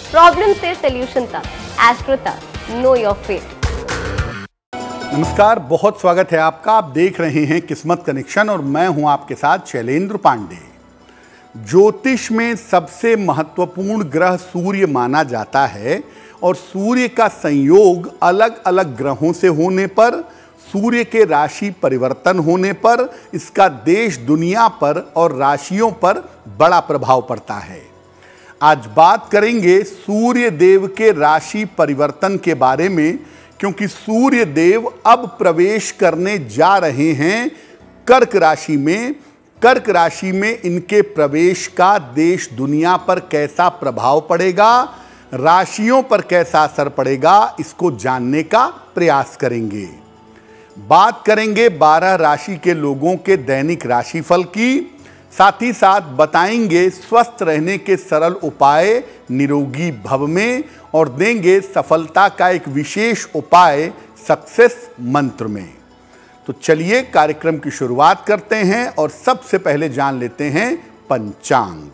Problem से solution तक, astro तक, नो योर फेट। नमस्कार, बहुत स्वागत है आपका। आप देख रहे हैं किस्मत कनेक्शन और मैं हूं आपके साथ शैलेंद्र पांडे। ज्योतिष में सबसे महत्वपूर्ण ग्रह सूर्य माना जाता है और सूर्य का संयोग अलग अलग ग्रहों से होने पर, सूर्य के राशि परिवर्तन होने पर इसका देश दुनिया पर और राशियों पर बड़ा प्रभाव पड़ता है। आज बात करेंगे सूर्य देव के राशि परिवर्तन के बारे में, क्योंकि सूर्य देव अब प्रवेश करने जा रहे हैं कर्क राशि में। कर्क राशि में इनके प्रवेश का देश दुनिया पर कैसा प्रभाव पड़ेगा, राशियों पर कैसा असर पड़ेगा, इसको जानने का प्रयास करेंगे। बात करेंगे 12 राशि के लोगों के दैनिक राशिफल की, साथ ही साथ बताएंगे स्वस्थ रहने के सरल उपाय निरोगी भव में, और देंगे सफलता का एक विशेष उपाय सक्सेस मंत्र में। तो चलिए कार्यक्रम की शुरुआत करते हैं और सबसे पहले जान लेते हैं पंचांग।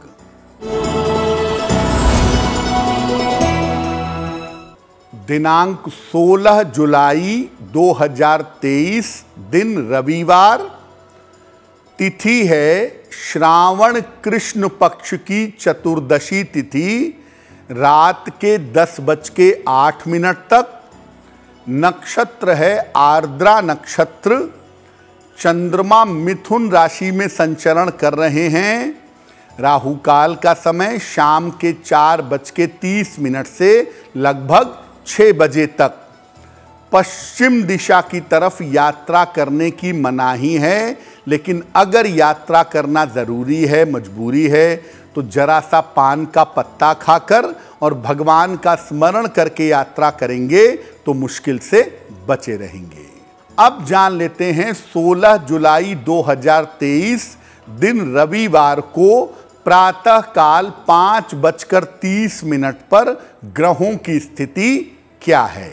दिनांक 16 जुलाई 2023, दिन रविवार, तिथि है श्रावण कृष्ण पक्ष की चतुर्दशी तिथि, रात के 10:08 तक। नक्षत्र है आर्द्रा नक्षत्र। चंद्रमा मिथुन राशि में संचरण कर रहे हैं। राहु काल का समय शाम के 4:30 से लगभग 6 बजे तक। पश्चिम दिशा की तरफ यात्रा करने की मनाही है, लेकिन अगर यात्रा करना ज़रूरी है, मजबूरी है, तो जरा सा पान का पत्ता खाकर और भगवान का स्मरण करके यात्रा करेंगे तो मुश्किल से बचे रहेंगे। अब जान लेते हैं 16 जुलाई 2023, दिन रविवार को प्रातः काल 5:30 पर ग्रहों की स्थिति क्या है।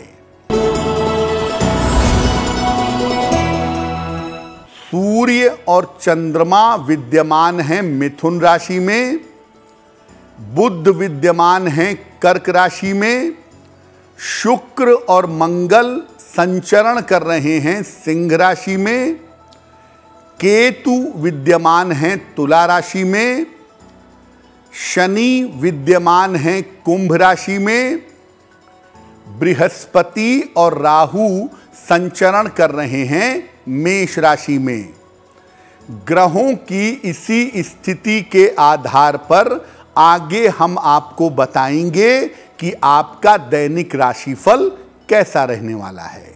सूर्य और चंद्रमा विद्यमान हैं मिथुन राशि में, बुध विद्यमान हैं कर्क राशि में, शुक्र और मंगल संचरण कर रहे हैं सिंह राशि में, केतु विद्यमान हैं तुला राशि में, शनि विद्यमान हैं कुंभ राशि में, बृहस्पति और राहु संचरण कर रहे हैं मेष राशि में। ग्रहों की इसी स्थिति के आधार पर आगे हम आपको बताएंगे कि आपका दैनिक राशिफल कैसा रहने वाला है।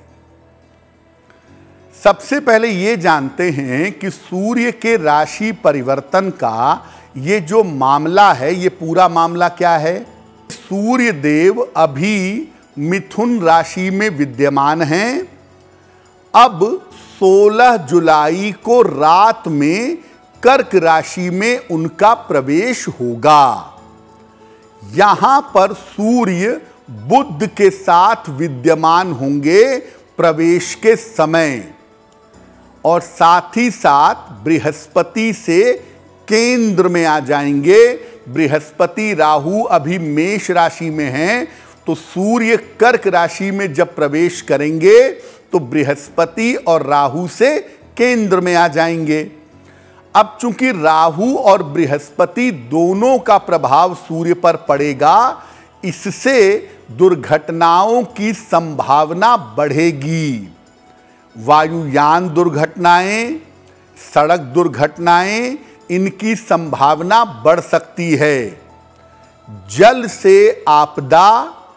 सबसे पहले ये जानते हैं कि सूर्य के राशि परिवर्तन का ये जो मामला है, ये पूरा मामला क्या है। सूर्य देव अभी मिथुन राशि में विद्यमान हैं। अब 16 जुलाई को रात में कर्क राशि में उनका प्रवेश होगा। यहां पर सूर्य बुध के साथ विद्यमान होंगे प्रवेश के समय, और साथ ही साथ बृहस्पति से केंद्र में आ जाएंगे। बृहस्पति राहु अभी मेष राशि में हैं, तो सूर्य कर्क राशि में जब प्रवेश करेंगे तो बृहस्पति और राहु से केंद्र में आ जाएंगे। अब चूंकि राहु और बृहस्पति दोनों का प्रभाव सूर्य पर पड़ेगा, इससे दुर्घटनाओं की संभावना बढ़ेगी। वायुयान दुर्घटनाएं, सड़क दुर्घटनाएं, इनकी संभावना बढ़ सकती है। जल से आपदा,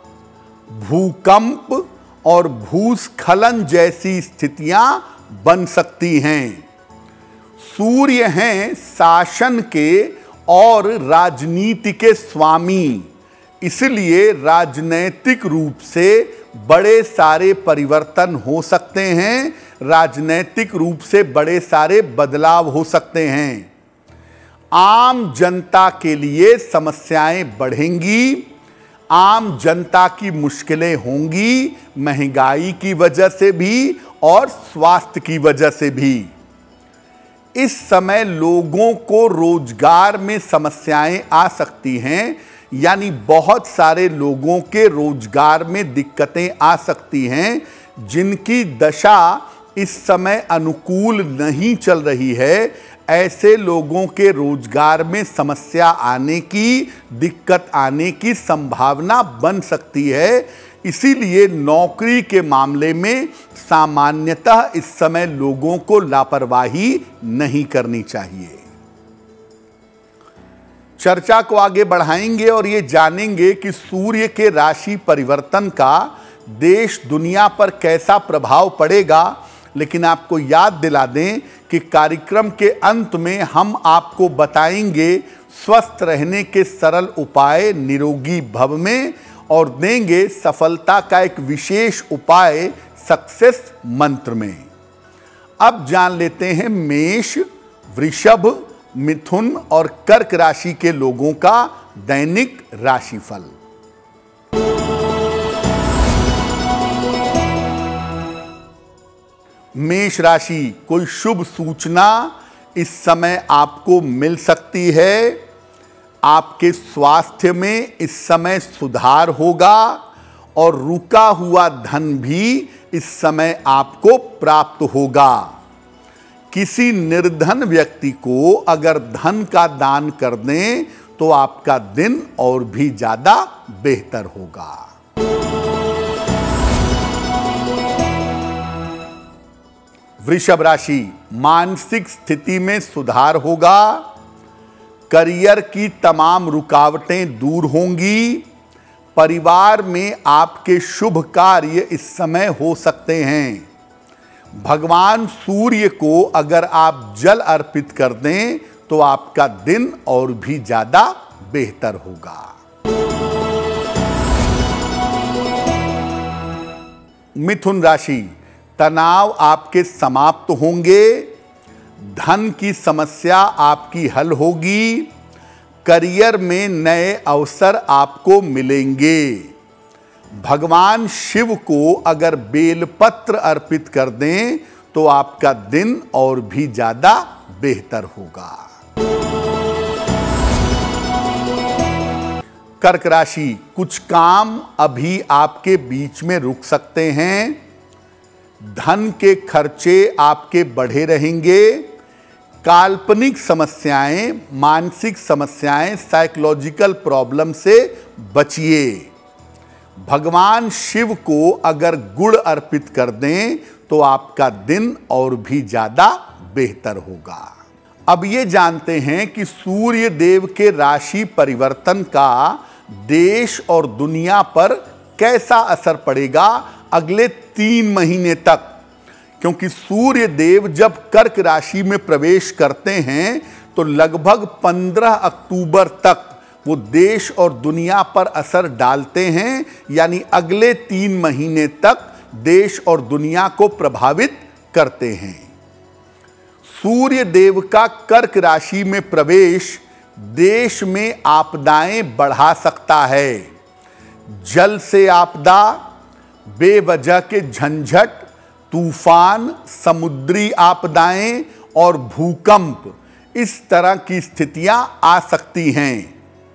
भूकंप और भूस्खलन जैसी स्थितियां बन सकती हैं। सूर्य हैं शासन के और राजनीति के स्वामी, इसलिए राजनैतिक रूप से बड़े सारे परिवर्तन हो सकते हैं, राजनैतिक रूप से बड़े सारे बदलाव हो सकते हैं। आम जनता के लिए समस्याएं बढ़ेंगी, आम जनता की मुश्किलें होंगी, महंगाई की वजह से भी और स्वास्थ्य की वजह से भी। इस समय लोगों को रोजगार में समस्याएं आ सकती हैं, यानी बहुत सारे लोगों के रोजगार में दिक्कतें आ सकती हैं, जिनकी दशा इस समय अनुकूल नहीं चल रही है। ऐसे लोगों के रोजगार में समस्या आने की, दिक्कत आने की संभावना बन सकती है। इसीलिए नौकरी के मामले में सामान्यतः इस समय लोगों को लापरवाही नहीं करनी चाहिए। चर्चा को आगे बढ़ाएंगे और ये जानेंगे कि सूर्य के राशि परिवर्तन का देश दुनिया पर कैसा प्रभाव पड़ेगा। लेकिन आपको याद दिला दें कि कार्यक्रम के अंत में हम आपको बताएंगे स्वस्थ रहने के सरल उपाय निरोगी भव में, और देंगे सफलता का एक विशेष उपाय सक्सेस मंत्र में। अब जान लेते हैं मेष, वृषभ, मिथुन और कर्क राशि के लोगों का दैनिक राशिफल। मेष राशि, कोई शुभ सूचना इस समय आपको मिल सकती है। आपके स्वास्थ्य में इस समय सुधार होगा और रुका हुआ धन भी इस समय आपको प्राप्त होगा। किसी निर्धन व्यक्ति को अगर धन का दान कर दें तो आपका दिन और भी ज्यादा बेहतर होगा। वृषभ राशि, मानसिक स्थिति में सुधार होगा। करियर की तमाम रुकावटें दूर होंगी। परिवार में आपके शुभ कार्य इस समय हो सकते हैं। भगवान सूर्य को अगर आप जल अर्पित कर दें तो आपका दिन और भी ज्यादा बेहतर होगा। मिथुन राशि, तनाव आपके समाप्त होंगे। धन की समस्या आपकी हल होगी। करियर में नए अवसर आपको मिलेंगे। भगवान शिव को अगर बेलपत्र अर्पित कर दें तो आपका दिन और भी ज्यादा बेहतर होगा। कर्क राशि, कुछ काम अभी आपके बीच में रुक सकते हैं। धन के खर्चे आपके बढ़े रहेंगे। काल्पनिक समस्याएं, मानसिक समस्याएं, साइकोलॉजिकल प्रॉब्लम से बचिए। भगवान शिव को अगर गुड़ अर्पित कर दें तो आपका दिन और भी ज्यादा बेहतर होगा। अब ये जानते हैं कि सूर्य देव के राशि परिवर्तन का देश और दुनिया पर कैसा असर पड़ेगा अगले 3 महीने तक। क्योंकि सूर्य देव जब कर्क राशि में प्रवेश करते हैं तो लगभग 15 अक्टूबर तक वो देश और दुनिया पर असर डालते हैं। यानी अगले 3 महीने तक देश और दुनिया को प्रभावित करते हैं। सूर्य देव का कर्क राशि में प्रवेश देश में आपदाएं बढ़ा सकता है। जल से आपदा, बेवजह के झंझट, तूफान, समुद्री आपदाएं और भूकंप, इस तरह की स्थितियां आ सकती हैं।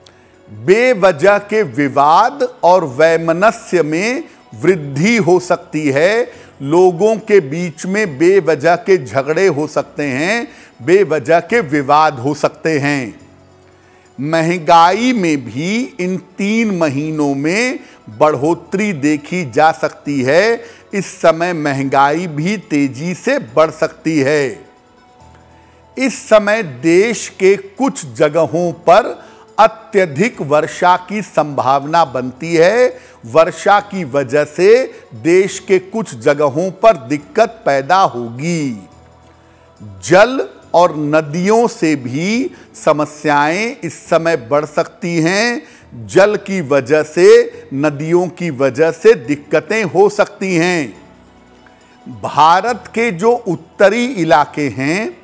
बेवजह के विवाद और वैमनस्य में वृद्धि हो सकती है। लोगों के बीच में बेवजह के झगड़े हो सकते हैं, बेवजह के विवाद हो सकते हैं। महंगाई में भी इन 3 महीनों में बढ़ोतरी देखी जा सकती है। इस समय महंगाई भी तेजी से बढ़ सकती है। इस समय देश के कुछ जगहों पर अत्यधिक वर्षा की संभावना बनती है। वर्षा की वजह से देश के कुछ जगहों पर दिक्कत पैदा होगी। जल और नदियों से भी समस्याएं इस समय बढ़ सकती हैं। जल की वजह से, नदियों की वजह से दिक्कतें हो सकती हैं। भारत के जो उत्तरी इलाके हैं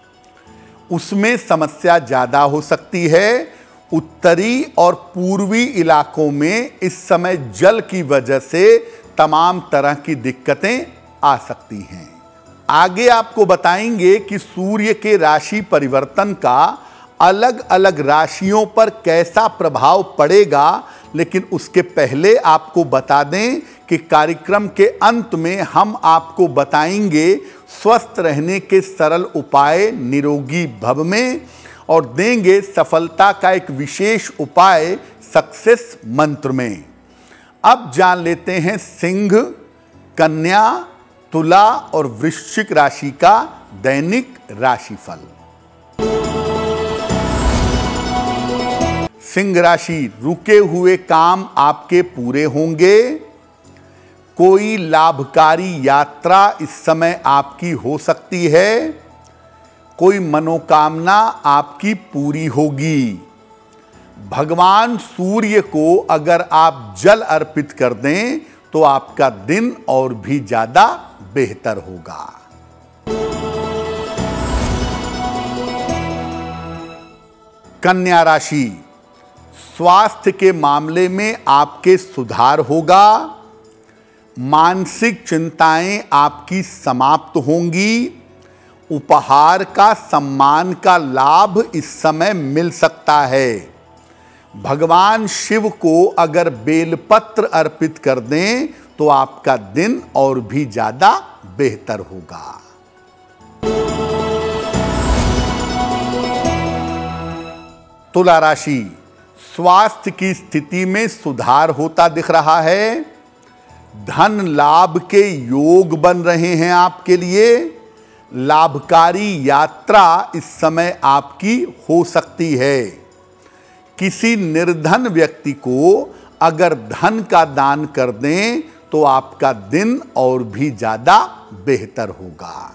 उसमें समस्या ज़्यादा हो सकती है। उत्तरी और पूर्वी इलाकों में इस समय जल की वजह से तमाम तरह की दिक्कतें आ सकती हैं। आगे आपको बताएंगे कि सूर्य के राशि परिवर्तन का अलग अलग राशियों पर कैसा प्रभाव पड़ेगा, लेकिन उसके पहले आपको बता दें कि कार्यक्रम के अंत में हम आपको बताएंगे स्वस्थ रहने के सरल उपाय निरोगी भव में, और देंगे सफलता का एक विशेष उपाय सक्सेस मंत्र में। अब जान लेते हैं सिंह, कन्या, तुला और वृश्चिक राशि का दैनिक राशिफल। सिंह राशि, रुके हुए काम आपके पूरे होंगे। कोई लाभकारी यात्रा इस समय आपकी हो सकती है। कोई मनोकामना आपकी पूरी होगी। भगवान सूर्य को अगर आप जल अर्पित कर दें तो आपका दिन और भी ज्यादा बेहतर होगा। कन्या राशि, स्वास्थ्य के मामले में आपके सुधार होगा। मानसिक चिंताएं आपकी समाप्त होंगी। उपहार का, सम्मान का लाभ इस समय मिल सकता है। भगवान शिव को अगर बेलपत्र अर्पित कर दें तो आपका दिन और भी ज्यादा बेहतर होगा। तुला राशि, स्वास्थ्य की स्थिति में सुधार होता दिख रहा है। धन लाभ के योग बन रहे हैं आपके लिए। लाभकारी यात्रा इस समय आपकी हो सकती है। किसी निर्धन व्यक्ति को अगर धन का दान कर दें तो आपका दिन और भी ज्यादा बेहतर होगा।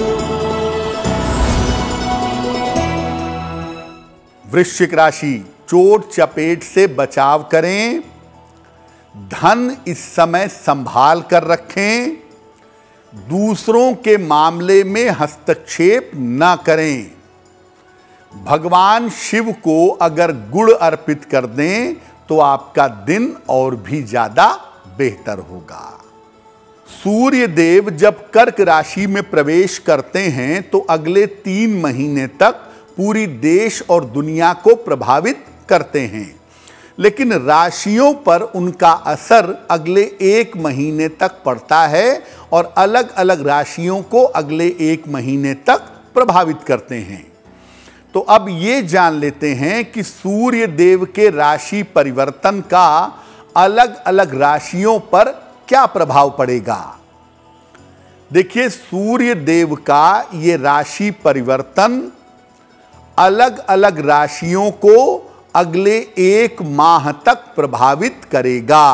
वृश्चिक राशि, चोट चपेट से बचाव करें। धन इस समय संभाल कर रखें। दूसरों के मामले में हस्तक्षेप न करें। भगवान शिव को अगर गुड़ अर्पित कर दें तो आपका दिन और भी ज्यादा बेहतर होगा। सूर्य देव जब कर्क राशि में प्रवेश करते हैं तो अगले 3 महीने तक पूरी देश और दुनिया को प्रभावित करते हैं, लेकिन राशियों पर उनका असर अगले 1 महीने तक पड़ता है और अलग अलग राशियों को अगले 1 महीने तक प्रभावित करते हैं। तो अब ये जान लेते हैं कि सूर्य देव के राशि परिवर्तन का अलग अलग राशियों पर क्या प्रभाव पड़ेगा। देखिए, सूर्य देव का ये राशि परिवर्तन अलग अलग राशियों को अगले 1 माह तक प्रभावित करेगा।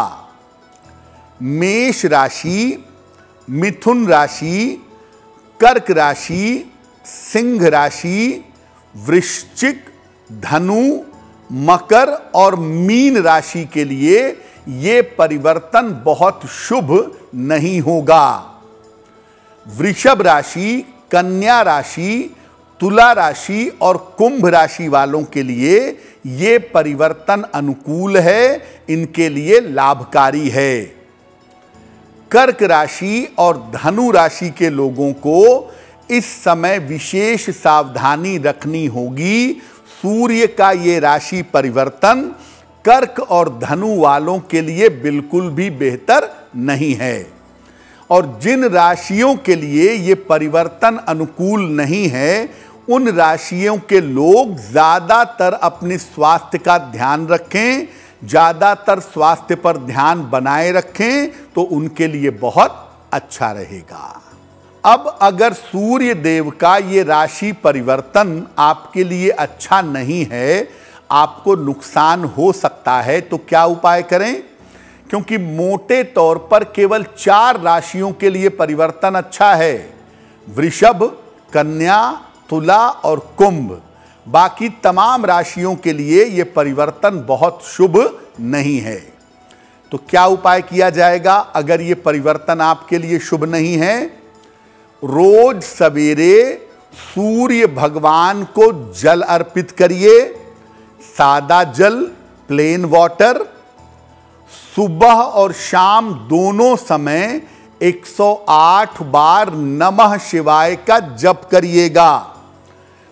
मेष राशि, मिथुन राशि, कर्क राशि, सिंह राशि, वृश्चिक, धनु, मकर और मीन राशि के लिए ये परिवर्तन बहुत शुभ नहीं होगा। वृषभ राशि, कन्या राशि, तुला राशि और कुंभ राशि वालों के लिए ये परिवर्तन अनुकूल है, इनके लिए लाभकारी है। कर्क राशि और धनु राशि के लोगों को इस समय विशेष सावधानी रखनी होगी। सूर्य का ये राशि परिवर्तन कर्क और धनु वालों के लिए बिल्कुल भी बेहतर नहीं है। और जिन राशियों के लिए ये परिवर्तन अनुकूल नहीं है, उन राशियों के लोग ज्यादातर अपने स्वास्थ्य का ध्यान रखें, ज्यादातर स्वास्थ्य पर ध्यान बनाए रखें तो उनके लिए बहुत अच्छा रहेगा। अब अगर सूर्य देव का ये राशि परिवर्तन आपके लिए अच्छा नहीं है, आपको नुकसान हो सकता है, तो क्या उपाय करें? क्योंकि मोटे तौर पर केवल 4 राशियों के लिए परिवर्तन अच्छा है, वृषभ, कन्या, तुला और कुंभ। बाकी तमाम राशियों के लिए यह परिवर्तन बहुत शुभ नहीं है। तो क्या उपाय किया जाएगा अगर ये परिवर्तन आपके लिए शुभ नहीं है? रोज सवेरे सूर्य भगवान को जल अर्पित करिए, सादा जल, प्लेन वाटर। सुबह और शाम दोनों समय 108 बार नमः शिवाय का जप करिएगा।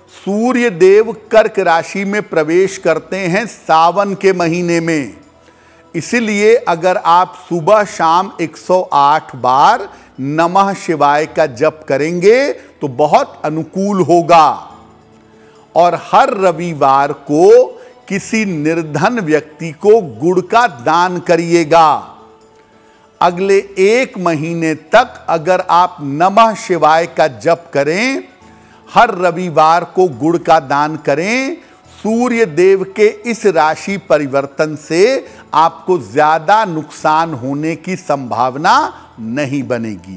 सूर्य देव कर्क राशि में प्रवेश करते हैं सावन के महीने में। इसलिए अगर आप सुबह शाम 108 बार नमः शिवाय का जप करेंगे तो बहुत अनुकूल होगा। और हर रविवार को किसी निर्धन व्यक्ति को गुड़ का दान करिएगा। अगले 1 महीने तक अगर आप नमः शिवाय का जप करें, हर रविवार को गुड़ का दान करें, सूर्य देव के इस राशि परिवर्तन से आपको ज्यादा नुकसान होने की संभावना नहीं बनेगी।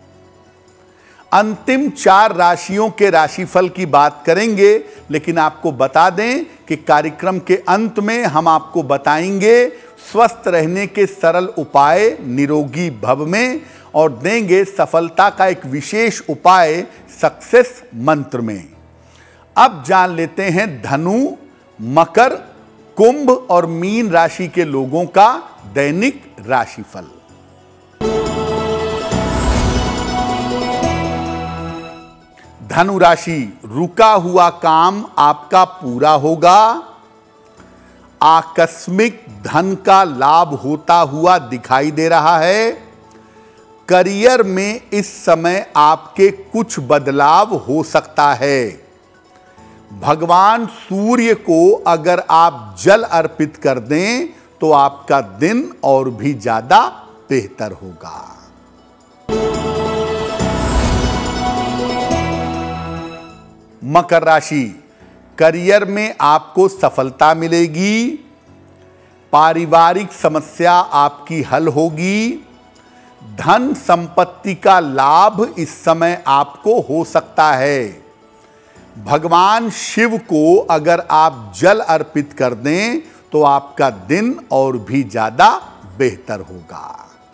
अंतिम 4 राशियों के राशिफल की बात करेंगे, लेकिन आपको बता दें कि कार्यक्रम के अंत में हम आपको बताएंगे स्वस्थ रहने के सरल उपाय निरोगी भव में, और देंगे सफलता का एक विशेष उपाय सक्सेस मंत्र में। अब जान लेते हैं धनु, मकर, कुंभ और मीन राशि के लोगों का दैनिक राशिफल। धनु राशि, रुका हुआ काम आपका पूरा होगा। आकस्मिक धन का लाभ होता हुआ दिखाई दे रहा है। करियर में इस समय आपके कुछ बदलाव हो सकता है। भगवान सूर्य को अगर आप जल अर्पित कर दें तो आपका दिन और भी ज्यादा बेहतर होगा। मकर राशि, करियर में आपको सफलता मिलेगी। पारिवारिक समस्या आपकी हल होगी। धन संपत्ति का लाभ इस समय आपको हो सकता है। भगवान शिव को अगर आप जल अर्पित कर दें तो आपका दिन और भी ज्यादा बेहतर होगा।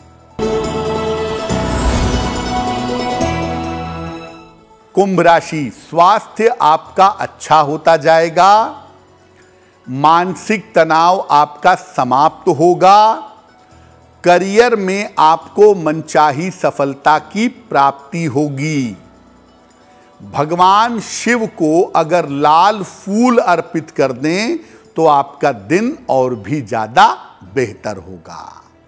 कुंभ राशि, स्वास्थ्य आपका अच्छा होता जाएगा। मानसिक तनाव आपका समाप्त होगा। करियर में आपको मनचाही सफलता की प्राप्ति होगी। भगवान शिव को अगर लाल फूल अर्पित कर दें तो आपका दिन और भी ज्यादा बेहतर होगा।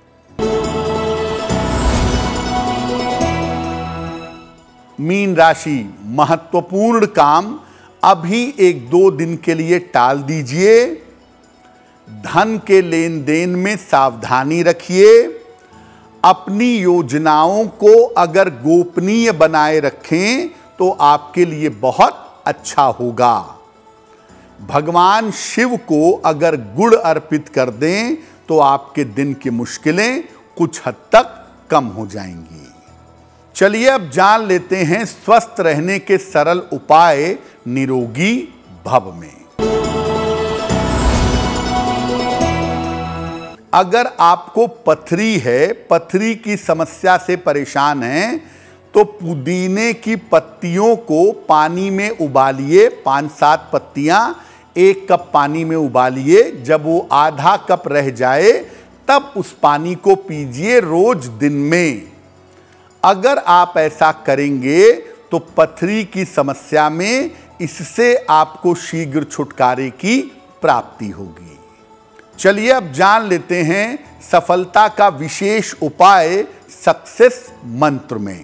मीन राशि, महत्वपूर्ण काम अभी 1-2 दिन के लिए टाल दीजिए। धन के लेन देन में सावधानी रखिए। अपनी योजनाओं को अगर गोपनीय बनाए रखें तो आपके लिए बहुत अच्छा होगा। भगवान शिव को अगर गुड़ अर्पित कर दें तो आपके दिन की मुश्किलें कुछ हद तक कम हो जाएंगी। चलिए अब जान लेते हैं स्वस्थ रहने के सरल उपाय निरोगी भव में। अगर आपको पथरी है, पथरी की समस्या से परेशान हैं, तो पुदीने की पत्तियों को पानी में उबालिए। 5-7 पत्तियां 1 कप पानी में उबालिए। जब वो आधा कप रह जाए तब उस पानी को पीजिए रोज दिन में। अगर आप ऐसा करेंगे तो पथरी की समस्या में इससे आपको शीघ्र छुटकारे की प्राप्ति होगी। चलिए अब जान लेते हैं सफलता का विशेष उपाय सक्सेस मंत्र में।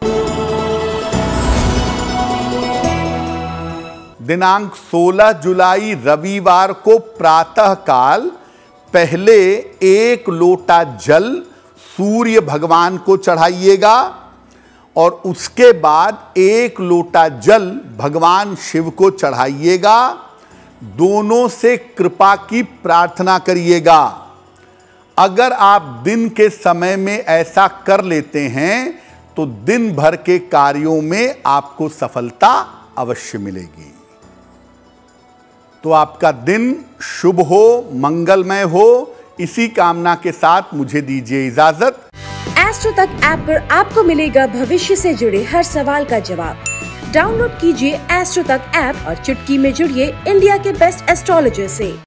दिनांक 16 जुलाई रविवार को प्रातः काल पहले 1 लोटा जल सूर्य भगवान को चढ़ाइएगा और उसके बाद 1 लोटा जल भगवान शिव को चढ़ाइएगा। दोनों से कृपा की प्रार्थना करिएगा। अगर आप दिन के समय में ऐसा कर लेते हैं तो दिन भर के कार्यों में आपको सफलता अवश्य मिलेगी। तो आपका दिन शुभ हो, मंगलमय हो, इसी कामना के साथ मुझे दीजिए इजाजत। एस्ट्रो तक ऐप पर आपको मिलेगा भविष्य से जुड़े हर सवाल का जवाब। डाउनलोड कीजिए एस्ट्रो तक ऐप और चुटकी में जुड़िए इंडिया के बेस्ट एस्ट्रोलॉजर से।